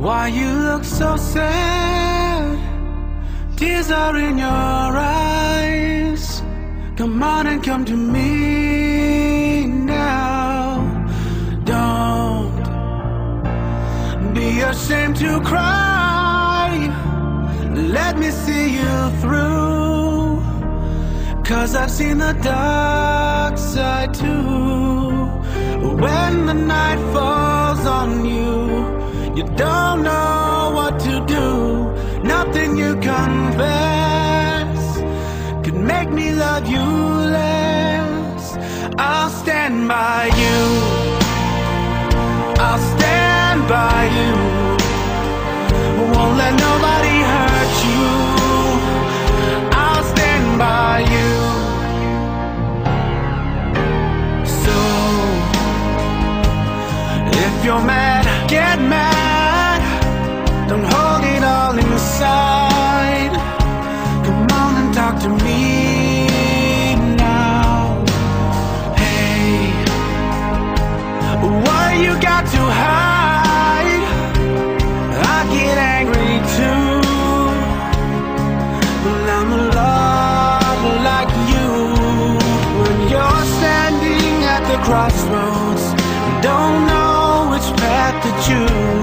Why you look so sad? Tears are in your eyes. Come on and come to me now. Don't be ashamed to cry. Let me see you through, 'cause I've seen the dark side too. When the night falls on you, you don't know what to do. Nothing you confess could make me love you less. I'll stand by you. I'll stand by you. Won't let nobody hurt you. I'll stand by you. So if you're mad, get mad. Don't hold it all inside. Come on and talk to me now. Hey, what you got to hide? I get angry too, but I'm a lot like you. When you're standing at the crossroads, don't know which path to choose.